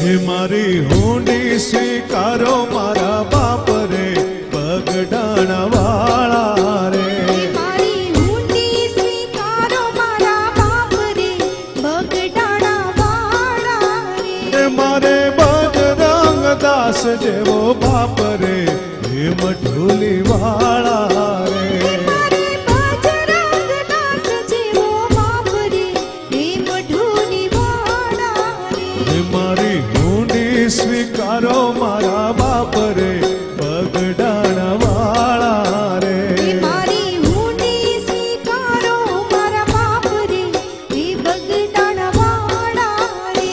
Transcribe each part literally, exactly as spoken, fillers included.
हे मारी हुंडी स्वीकारो मारा बाप रे बगडाणा वाला रे। हे मारी हुंडी स्वीकारो मारा बाप रे बगडाणा वाला रे। हे मारे बजरंग दास जेवो बाप रे हे मठुली वाला रे। हे मारे बजरंग दास जेवो बाप रे हे मठुली वाला रे। हे मारी हुंडी स्वीकारो मारा बाप रे बगडाणा वाला रे। हे मारी हुंडी स्वीकारो मारा बाप रे हे बगडाणा वाला रे।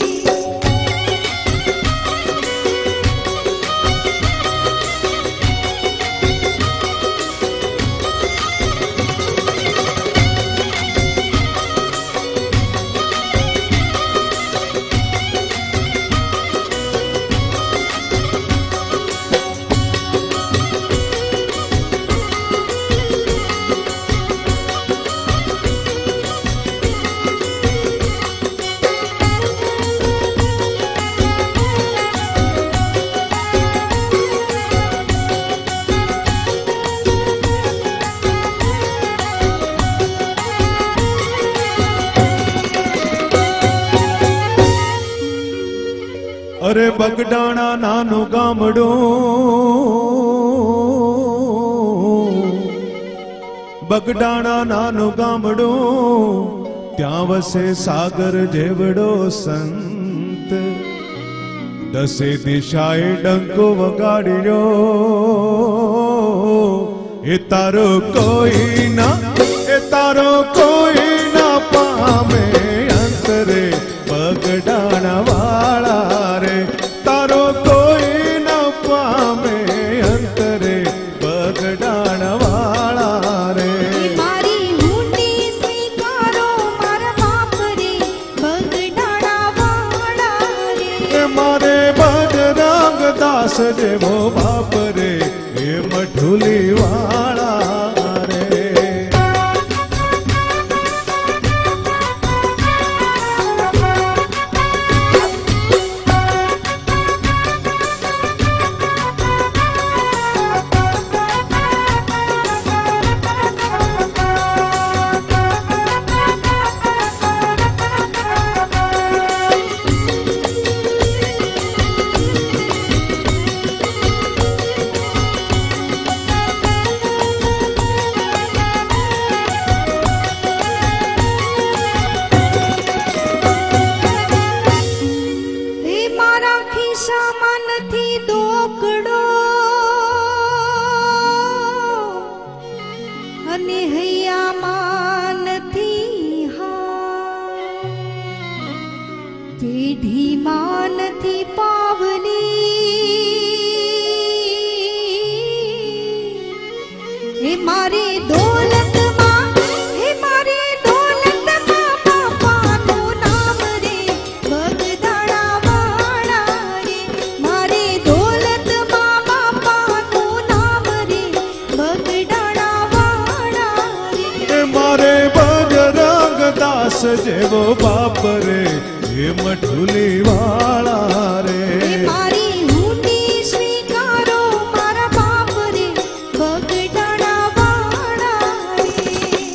अरे बगडाणा नानु गामडू बगडाणा नानु गामडू त्या वसे सागर जेवड़ो संत दसे दिशाए डंको वगाड़ियो ए तारो कोई ना ए तारो कोई ना पामे अंतरे बगडाणा वाला रे। तारो कोई न पामे अंतरे बगडाणा वाला रे। हे मारी हुंडी स्वीकारो मारा बाप रे बगडाणा वाला रे। हे मारे बजरंग दास जेवो बाप रे हे मठुली वाला रे। हे मारा खिस्सामां नथी दोकड़ो अने हૈયામાં नथी हार। पेढ़ीમાં नथी पावली हे मारे दौलतમાં हे मारे दौलतમાં बापाનું નામ रे बगडाणा वाला रे। मारे दौलतમાં बापाનું नाम रे बगडाणा वाला रे। हे मारे बजरंग दास जेवो बाप रे हे मठुली वाला रे। हे मारी हुंडी स्वीकारो मारा बाप रे बगडाणा वाला रे।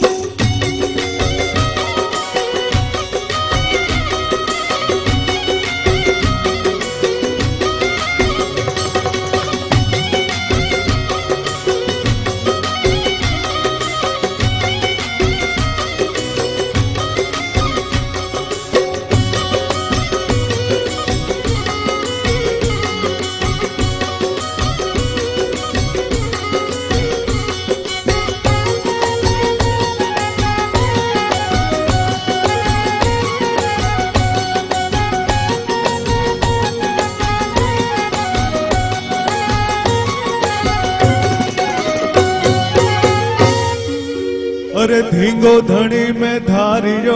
अरे धींगो धनी में धारियो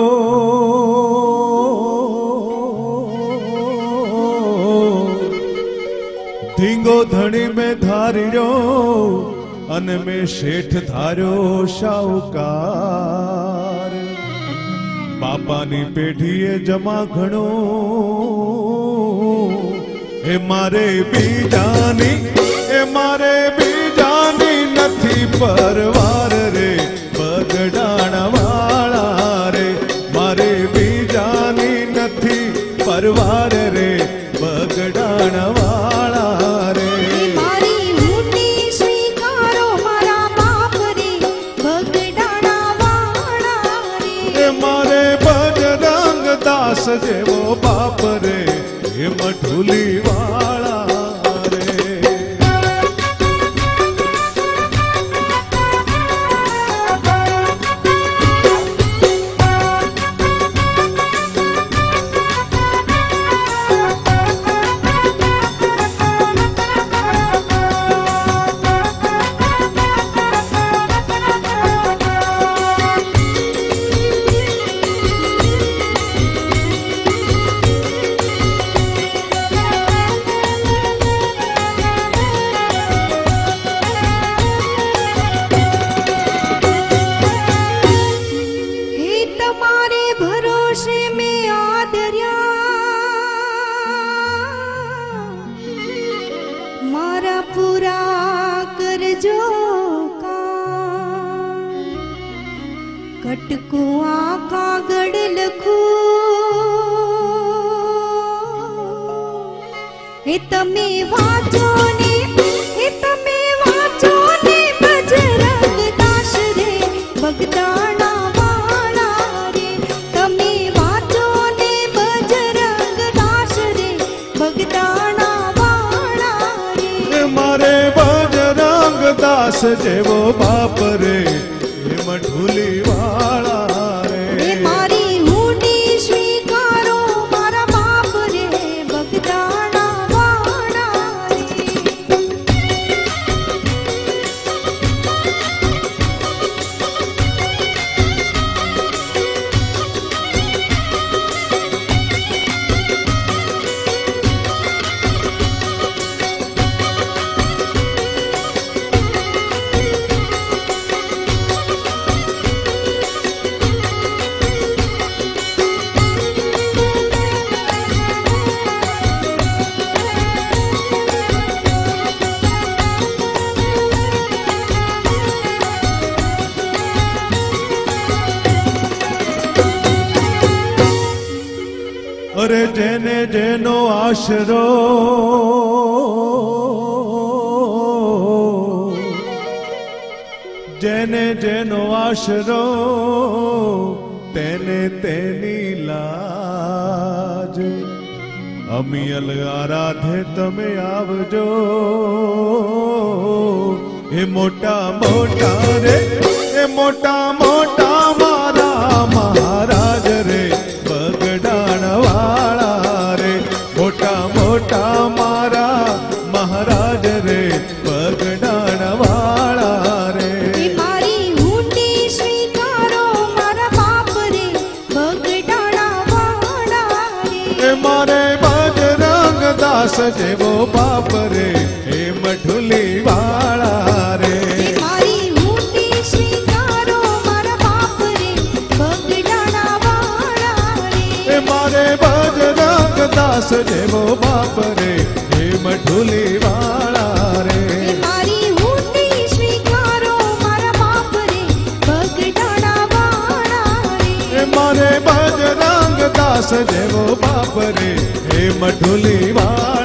धींगो धनी में धारियो अन में शेठ धारो शाहूकार बापानी पेढ़ीए जमा घणो એ મારે બીજાની એ મારે બીજાની નથી પરવાર રે બગડાણા વાળા રે મારે બીજાની નથી પરવાર રે બગડાણા વાળા રે મારી ઊંડી સ્વીકારો મારા બાપ રે બગડાણા વાળા રે એ મારે બજરંગ દાસ જેવો બાપ રે એ મઠુલી વાળા રે હે તમારે ભરોસે મેં આદર્યા મારા પૂરા કરજો કામ કટકું આ કાગળ લખું હે તમે વાંચો ને હે તમે વાંચો ને બજરંગ દાસ રે બગદાણા વાળા રે તમે વાંચો ને બજરંગ દાસ રે બગદાણા વાળા રે એ મારે બજરંગ દાસ જેવો બાપ રે એ મઠુલી વાળા હે રે મારી ઊંડી સ્વીકારો મારા બાપ રે બગદાણા વાળા રે અરે જેને જેનો આશરો જેને જેનો આશરો તેને તેની લાજ અમિયલ આરાધે તમે આવજો એ મોટા મોટા રે એ મોટા મોટા મારા મહારાજ રે બગડાણા વાળા રે મોટા મોટા મારા મહારાજ રે બગડાણા વાળા રે હે મારી ઊંડી સ્વીકારો મારા બાપ રે બગડાણા વાળા રે એ મારે બજરંગ દાસ જેવો બાપ રે એ મઠુલી વાળા રે હે મારી ઊંડી સ્વીકારો મારા બાપ રે બગડાણા વાળા રે એ મારે બજરંગ દાસ જેવો બાપ રે એ મઠુલી વાળા રે હે મારી ઊંડી સ્વીકારો મારા બાપ રે બગડાણા વાળા રે એ મારે બજરંગ દાસ જેવો બાપ રે એ મઠુલી વાળા